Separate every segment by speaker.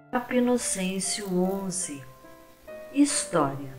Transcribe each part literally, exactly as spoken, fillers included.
Speaker 1: Papa Inocêncio onze. História.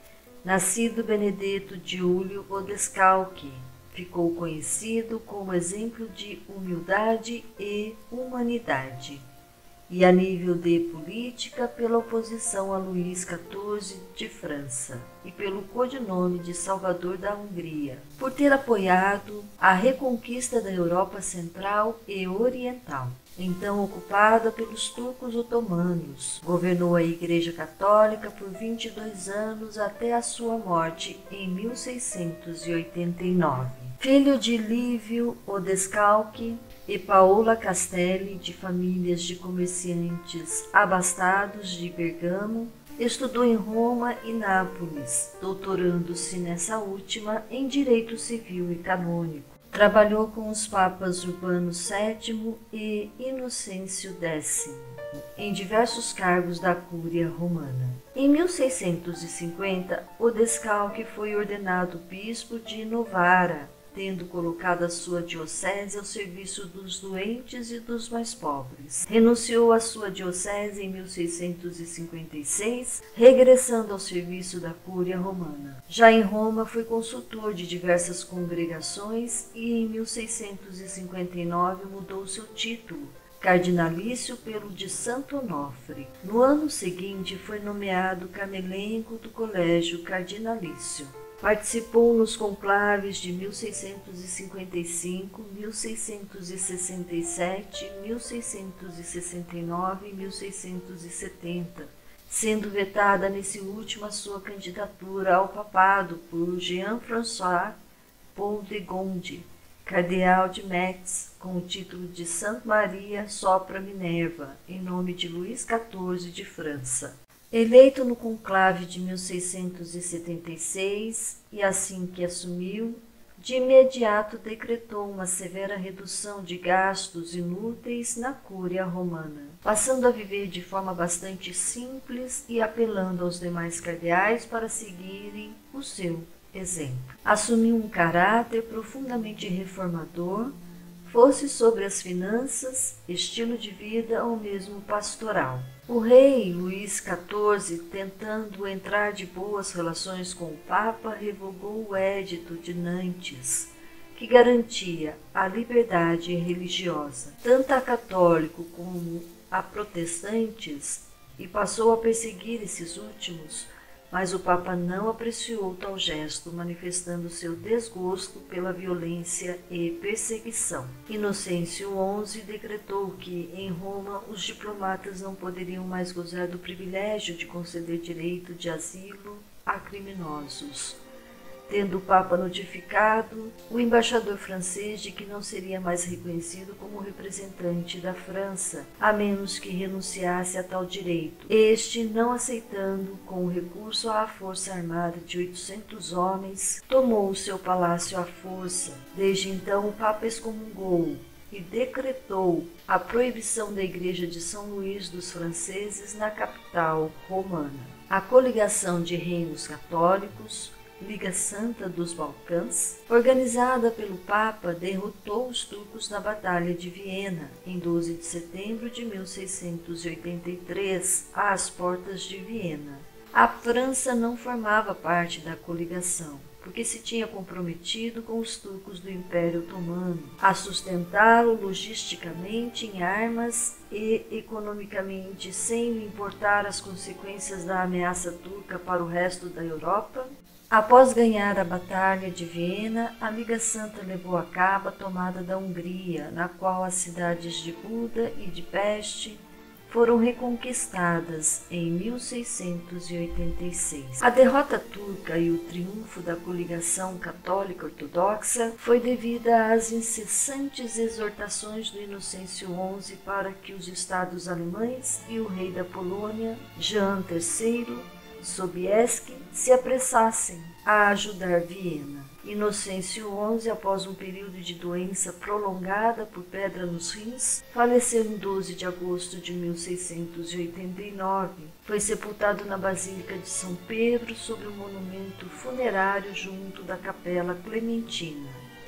Speaker 1: Nascido Benedetto Giulio Odescalchi, ficou conhecido como exemplo de humildade e humanidade, e a nível de política pela oposição a Luís quatorze de França e pelo codinome de Salvador da Hungria, por ter apoiado a reconquista da Europa Central e Oriental, então ocupada pelos turcos otomanos. Governou a Igreja Católica por vinte e dois anos até a sua morte em mil seiscentos e oitenta e nove. Filho de Livio Odescalchi e Paola Castelli, de famílias de comerciantes abastados de Bergamo, estudou em Roma e Nápoles, doutorando-se nessa última em Direito Civil e Canônico. Trabalhou com os papas Urbano sétimo e Inocêncio décimo, em diversos cargos da Cúria Romana. Em mil seiscentos e cinquenta, Odescalchi foi ordenado bispo de Novara, tendo colocado a sua diocese ao serviço dos doentes e dos mais pobres. Renunciou à sua diocese em mil seiscentos e cinquenta e seis, regressando ao serviço da Cúria Romana. Já em Roma, foi consultor de diversas congregações e em mil seiscentos e cinquenta e nove mudou seu título cardinalício pelo de Santo Onofre. No ano seguinte, foi nomeado camelengo do Colégio Cardinalício. Participou nos conclaves de mil seiscentos e cinquenta e cinco, mil seiscentos e sessenta e sete, mil seiscentos e sessenta e nove e mil seiscentos e setenta, sendo vetada nesse último a sua candidatura ao papado por Jean-François Paul de Gondi, cardeal de Metz, com o título de Santa Maria sopra Minerva, em nome de Luís quatorze de França. Eleito no conclave de mil seiscentos e setenta e seis, e assim que assumiu, de imediato decretou uma severa redução de gastos inúteis na Cúria Romana, passando a viver de forma bastante simples e apelando aos demais cardeais para seguirem o seu exemplo. Assumiu um caráter profundamente reformador, fosse sobre as finanças, estilo de vida ou mesmo pastoral. O rei Luís quatorze, tentando entrar de boas relações com o Papa, revogou o Edito de Nantes, que garantia a liberdade religiosa, tanto a católicos como a protestantes, e passou a perseguir esses últimos, mas o Papa não apreciou tal gesto, manifestando seu desgosto pela violência e perseguição. Inocêncio onze decretou que, em Roma, os diplomatas não poderiam mais gozar do privilégio de conceder direito de asilo a criminosos, tendo o Papa notificado o embaixador francês de que não seria mais reconhecido como representante da França, a menos que renunciasse a tal direito. Este, não aceitando, com o recurso à força armada de oitocentos homens, tomou o seu palácio à força. Desde então, o Papa excomungou e decretou a proibição da Igreja de São Luís dos franceses na capital romana. A coligação de reinos católicos, Liga Santa dos Balcãs, organizada pelo Papa, derrotou os turcos na Batalha de Viena, em doze de setembro de mil seiscentos e oitenta e três, às portas de Viena. A França não formava parte da coligação, porque se tinha comprometido com os turcos do Império Otomano a sustentá-lo logisticamente em armas e economicamente, sem importar as consequências da ameaça turca para o resto da Europa. Após ganhar a Batalha de Viena, a Liga Santa levou a cabo a tomada da Hungria, na qual as cidades de Buda e de Peste foram reconquistadas em mil seiscentos e oitenta e seis. A derrota turca e o triunfo da coligação católica ortodoxa foi devida às incessantes exortações do Inocêncio onze para que os estados alemães e o rei da Polônia, Jean terceiro, Sobieski, se apressassem a ajudar Viena. Inocêncio onze, após um período de doença prolongada por pedra nos rins, faleceu em doze de agosto de mil seiscentos e oitenta e nove. Foi sepultado na Basílica de São Pedro, sobre um monumento funerário junto da Capela Clementina.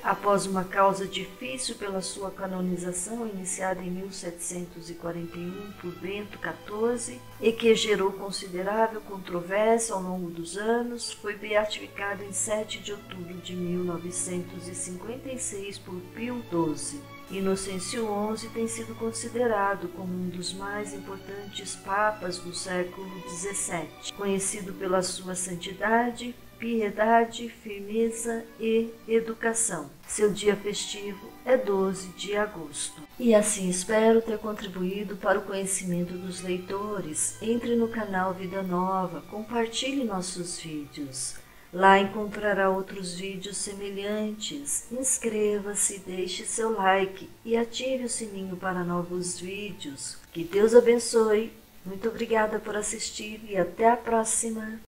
Speaker 1: Após uma causa difícil pela sua canonização, iniciada em mil setecentos e quarenta e um por Bento quatorze, e que gerou considerável controvérsia ao longo dos anos, foi beatificado em sete de outubro de mil novecentos e cinquenta e seis por Pio doze. Inocêncio onze tem sido considerado como um dos mais importantes papas do século dezessete, conhecido pela sua santidade, piedade, firmeza e educação. Seu dia festivo é doze de agosto. E assim espero ter contribuído para o conhecimento dos leitores. Entre no canal Vida Nova, compartilhe nossos vídeos. Lá encontrará outros vídeos semelhantes. Inscreva-se, deixe seu like e ative o sininho para novos vídeos. Que Deus abençoe. Muito obrigada por assistir e até a próxima.